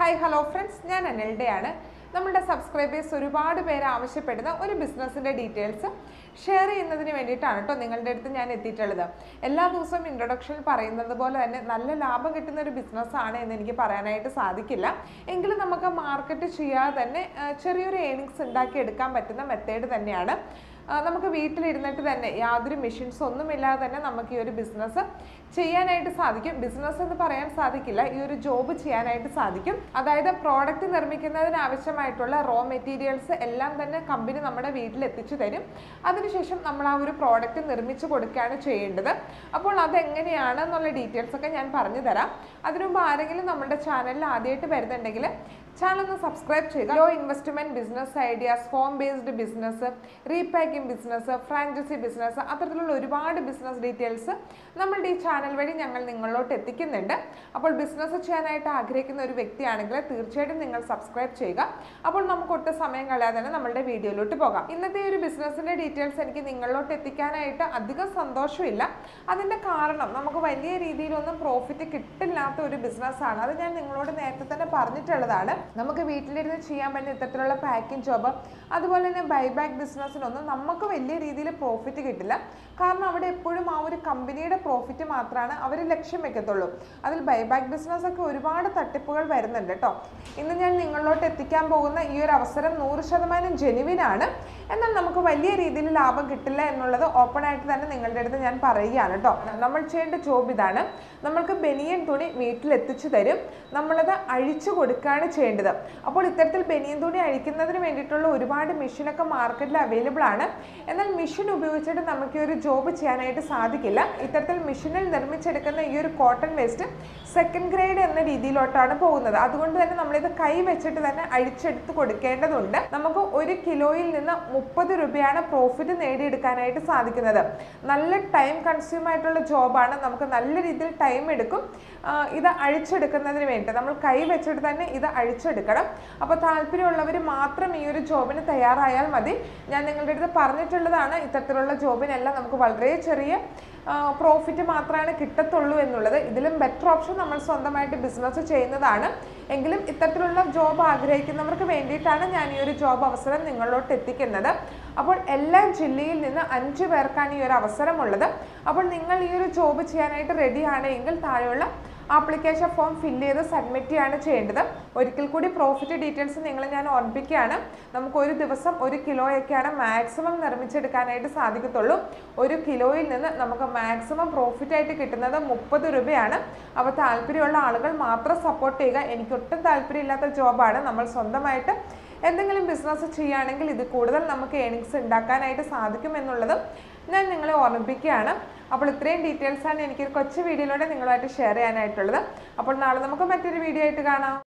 Hi hello friends, ഞാൻ അനിൽഡയാണ്. നമ്മളുടെ subscribers ഒരുപാട് പേര് ആവശ്യപ്പെടുന്ന ഒരു ബിസിനസ്സിൻ്റെ ഡീറ്റെയിൽസ് ഷെയർ ചെയ്യുന്നതിന് വേണ്ടിയിട്ടാണ് കേട്ടോ നിങ്ങളുടെ അടുത്ത് ഞാൻ എത്തിയിട്ടുള്ളത്. എല്ലാ ദിവസവും ഇൻട്രൊഡക്ഷനിൽ പറയുന്നത് പോലെ തന്നെ നല്ല ലാഭം കിട്ടുന്ന ഒരു ബിസിനസ്സാണ് എന്ന് എനിക്ക് പറയാനായിട്ട് സാധിക്കില്ല. എങ്കിലും നമുക്ക് മാർക്കറ്റ് ചെയ്യാതെ തന്നെ ചെറിയൊരു ഏണിങ്സ് ഉണ്ടാക്കിയെടുക്കാൻ പറ്റുന്ന മെത്തേഡ് തന്നെയാണ്. നമുക്ക് വീട്ടിലിരുന്നിട്ട് തന്നെ യാതൊരു മെഷീൻസ് ഒന്നുമില്ലാതെ തന്നെ നമുക്ക് ഈ ഒരു ബിസിനസ് ചെയ്യാനായിട്ട് സാധിക്കും. ബിസിനസ് എന്ന് പറയാൻ സാധിക്കില്ല, ഈ ഒരു ജോബ് ചെയ്യാനായിട്ട് സാധിക്കും. അതായത് പ്രോഡക്റ്റ് നിർമ്മിക്കുന്നതിന് ആവശ്യമായിട്ടുള്ള റോ മെറ്റീരിയൽസ് എല്ലാം തന്നെ കമ്പനി നമ്മുടെ വീട്ടിൽ എത്തിച്ചു തരും. അതിനുശേഷം നമ്മൾ ആ ഒരു പ്രോഡക്റ്റ് നിർമ്മിച്ചു കൊടുക്കുകയാണ് ചെയ്യേണ്ടത്. അപ്പോൾ അതെങ്ങനെയാണെന്നുള്ള ഡീറ്റെയിൽസ് ഒക്കെ ഞാൻ പറഞ്ഞു തരാം. അതിനുമുമ്പ് ആരെങ്കിലും നമ്മുടെ ചാനലിൽ ആദ്യമായിട്ട് വരുന്നുണ്ടെങ്കിൽ ചാനൽ ഒന്ന് സബ്സ്ക്രൈബ് ചെയ്യുക. Low investment business ideas, home based business, repacking business, franchise business, അത്തരത്തിലുള്ള ഒരുപാട് ബിസിനസ് ഡീറ്റെയിൽസ് നമ്മളുടെ ഈ ചാനൽ വഴി ഞങ്ങൾ നിങ്ങളിലോട്ട് എത്തിക്കുന്നുണ്ട്. അപ്പോൾ ബിസിനസ് ചെയ്യാനായിട്ട് ആഗ്രഹിക്കുന്ന ഒരു വ്യക്തിയാണെങ്കിൽ തീർച്ചയായിട്ടും നിങ്ങൾ സബ്സ്ക്രൈബ് ചെയ്യുക. അപ്പോൾ നമുക്ക് ഒട്ടും സമയം കളയാതെ തന്നെ നമ്മളുടെ വീഡിയോയിലോട്ട് പോകാം. ഇന്നത്തെ ഒരു ബിസിനസ്സിന്റെ ഡീറ്റെയിൽസ് എനിക്ക് നിങ്ങളിലോട്ട് എത്തിക്കാനായിട്ട് അധികം സന്തോഷമില്ല. അതിന്റെ കാരണം നമുക്ക് വലിയ രീതിയിലൊന്നും പ്രോഫിറ്റ് കിട്ടില്ലാത്ത ഒരു ബിസിനസ്സാണ്. അത് ഞാൻ നിങ്ങളോട് നേരത്തെ തന്നെ പറഞ്ഞിട്ടുള്ളതാണ്. നമുക്ക് വീട്ടിലിരുന്ന് ചെയ്യാൻ പറ്റുന്ന ഇത്തരത്തിലുള്ള പാക്കിംഗ് ജോബ്, അതുപോലെ തന്നെ ബൈബാക്ക് ബിസിനസ്സിനൊന്നും നമുക്ക് വലിയ രീതിയിൽ പ്രോഫിറ്റ് കിട്ടില്ല. കാരണം അവിടെ എപ്പോഴും ആ ഒരു കമ്പനിയുടെ പ്രോഫിറ്റ് മാത്രമാണ് അവർ ലക്ഷ്യം വെക്കത്തുള്ളൂ. അതിൽ ബൈബാക്ക് ബിസിനസ് ഒക്കെ ഒരുപാട് തട്ടിപ്പുകൾ വരുന്നുണ്ട് കേട്ടോ. ഇന്ന് ഞാൻ നിങ്ങളിലോട്ട് എത്തിക്കാൻ പോകുന്ന ഈ ഒരു അവസരം 100% ജെനുവിനാണ്. എന്നാൽ നമുക്ക് വലിയ രീതിയിൽ ലാഭം കിട്ടില്ല എന്നുള്ളത് ഓപ്പൺ ആയിട്ട് തന്നെ നിങ്ങളുടെ അടുത്ത് ഞാൻ പറയുകയാണ് കേട്ടോ. നമ്മൾ ചെയ്യേണ്ട ജോബ് ഇതാണ്. നമ്മൾക്ക് ബനിയൻ തുണി വീട്ടിൽ എത്തിച്ചു തരും, നമ്മളത് അഴിച്ചു കൊടുക്കുകയാണ് ചെയ്യേണ്ടത്. അപ്പോൾ ഇത്തരത്തിൽ ബനിയൻ തുണി അഴിക്കുന്നതിന് വേണ്ടിയിട്ടുള്ള ഒരുപാട് മെഷീനൊക്കെ മാർക്കറ്റിൽ അവൈലബിൾ ആണ്. എന്നാൽ മെഷീൻ ഉപയോഗിച്ചിട്ട് നമുക്ക് ഈ ഒരു ജോബ് ചെയ്യാനായിട്ട് സാധിക്കില്ല. ഇത്തരത്തിൽ മെഷീനിൽ നിർമ്മിച്ചെടുക്കുന്ന ഈ ഒരു കോട്ടൺ വേസ്റ്റ് സെക്കൻഡ് ഗ്രേഡ് എന്ന രീതിയിലോട്ടാണ് പോകുന്നത്. അതുകൊണ്ട് തന്നെ നമ്മളിത് കൈ വെച്ചിട്ട് തന്നെ അഴിച്ചെടുത്ത് കൊടുക്കേണ്ടതുണ്ട്. നമുക്ക് 1 കിലോയിൽ നിന്ന് 30 രൂപയാണ് പ്രോഫിറ്റ് നേടിയെടുക്കാനായിട്ട് സാധിക്കുന്നത്. നല്ല ടൈം കൺസ്യൂം ആയിട്ടുള്ള ജോബാണ്. നമുക്ക് നല്ല രീതിയിൽ ടൈം എടുക്കും ഇത് അഴിച്ചെടുക്കുന്നതിന് വേണ്ടി. നമ്മൾ കൈ വെച്ചിട്ട് തന്നെ ഇത് അഴിച്ചെടുക്കണം. അപ്പോൾ താല്പര്യമുള്ളവർ മാത്രം ഈ ഒരു ജോബിന് തയ്യാറായാൽ മതി. ഞാൻ നിങ്ങളുടെ അടുത്ത് പറഞ്ഞിട്ടുള്ളതാണ്, ഇത്തരത്തിലുള്ള ജോബിനെല്ലാം നമുക്ക് വളരെ ചെറിയ പ്രോഫിറ്റ് മാത്രമാണ് കിട്ടത്തുള്ളൂ എന്നുള്ളത്. ഇതിലും ബെറ്റർ ഓപ്ഷൻ നമ്മൾ സ്വന്തമായിട്ട് ബിസിനസ് ചെയ്യുന്നതാണ്. എങ്കിലും ഇത്തരത്തിലുള്ള ജോബ് ആഗ്രഹിക്കുന്നവർക്ക് വേണ്ടിയിട്ടാണ് ഞാൻ ഈ ഒരു ജോബ് അവസരം നിങ്ങളിലോട്ട് എത്തിക്കുന്നത്. അപ്പോൾ എല്ലാ ജില്ലയിൽ നിന്ന് 5 പേർക്കാണ് ഈ ഒരു അവസരമുള്ളത്. അപ്പോൾ നിങ്ങൾ ഈ ഒരു ജോബ് ചെയ്യാനായിട്ട് റെഡി ആണെങ്കിൽ താഴെയുള്ള ആപ്ലിക്കേഷൻ ഫോം ഫില്ല് ചെയ്ത് സബ്മിറ്റ് ചെയ്യാണ് ചെയ്യേണ്ടത്. ഒരിക്കൽ കൂടി പ്രോഫിറ്റ് ഡീറ്റെയിൽസ് ഞാൻ ഓർമ്മിപ്പിക്കുകയാണ്. നമുക്ക് ഒരു ദിവസം 1 കിലോയൊക്കെയാണ് മാക്സിമം നിർമ്മിച്ചെടുക്കാനായിട്ട് സാധിക്കത്തുള്ളൂ. 1 കിലോയിൽ നിന്ന് നമുക്ക് മാക്സിമം പ്രോഫിറ്റ് ആയിട്ട് കിട്ടുന്നത് 30 രൂപയാണ്. അപ്പോൾ താല്പര്യമുള്ള ആളുകൾ മാത്രം സപ്പോർട്ട് ചെയ്യുക. എനിക്കൊട്ടും താല്പര്യമില്ലാത്ത ജോബാണ്. നമ്മൾ സ്വന്തമായിട്ട് എന്തെങ്കിലും ബിസിനസ് ചെയ്യുകയാണെങ്കിൽ ഇത് കൂടുതൽ നമുക്ക് ഏണിങ്സ് ഉണ്ടാക്കാനായിട്ട് സാധിക്കുമെന്നുള്ളതും ഞാൻ നിങ്ങളെ ഓർമ്മിപ്പിക്കുകയാണ്. അപ്പോൾ ഇത്രയും ഡീറ്റെയിൽസാണ് എനിക്ക് കൊച്ചു വീഡിയോയിലൂടെ നിങ്ങളുമായിട്ട് ഷെയർ ചെയ്യാനായിട്ടുള്ളത്. അപ്പോൾ നാളെ നമുക്ക് മറ്റൊരു വീഡിയോ ആയിട്ട് കാണാം.